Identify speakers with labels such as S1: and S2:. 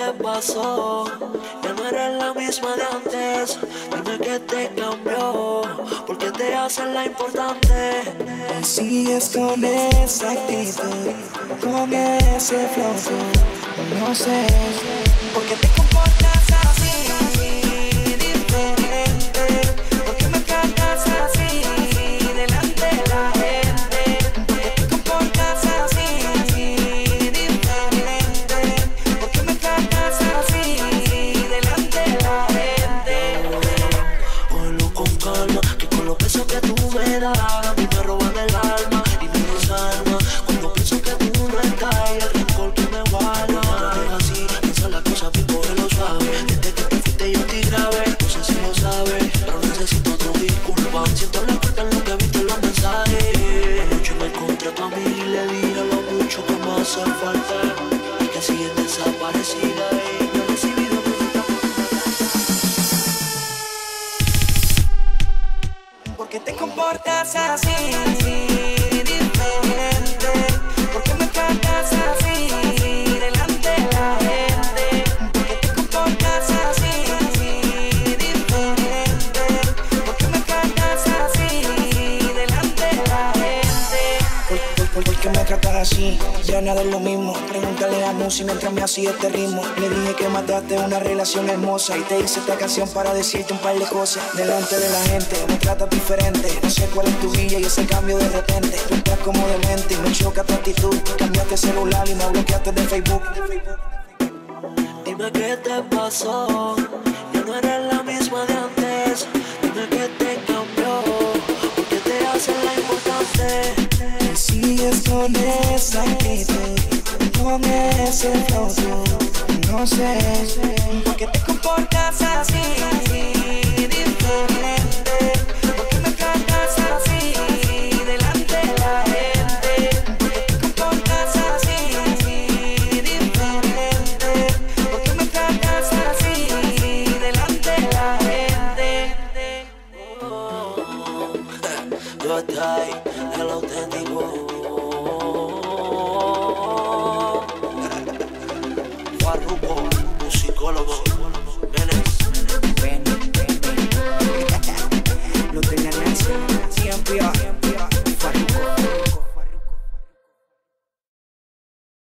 S1: te pasó? Ya no eres la misma de antes. Dime qué te cambió, porque te haces la importante.
S2: Sigues con esa actitud, con ese flow, no sé por qué te comportas así, diferente. ¿Por qué me tratas así delante de la gente? ¿Por qué te comportas así, diferente? ¿Por qué me tratas así delante de la gente?
S1: Cógelo con calma, que con los besos que tú me das a mí me roban el alma y me desarma. Cuando pienso que tú no estás y el rencor que me guarda. No te dejes así, piensa las cosas bien, cógelo suave. Desde que te fuiste yo te grabé, no sé si lo sabes, pero necesito tu disculpa. Siento la culpa en lo que viste en los mensajes. Anoche me encontré a tu amiga y le dije lo mucho que me hace falta y que sigue desaparecida y no he recibido visita.
S2: ¿Por qué te comportas así, diferente? ¿Por qué me tratas así delante de la gente? ¿Por qué te comportas así, diferente? ¿Por qué me tratas así delante de la gente? ¿Por qué me tratas así? Ya nada es lo mismo. Pregúntale a Musi mientras me hacía este ritmo. Le dije que mataste una relación hermosa y te hice esta canción para decirte un par de cosas. Delante de la gente me tratas diferente. No sé cuál es tu guía y ese cambio de repente. Tú estás como demente y me choca tu actitud. Cambiaste celular y me bloqueaste de Facebook.
S1: Dime qué te pasó, ya no eres la misma de antes. Dime qué te cambió, porque te haces la importante.
S2: Sigues con esa actitud, con ese flow, no sé por qué te comportas así, diferente.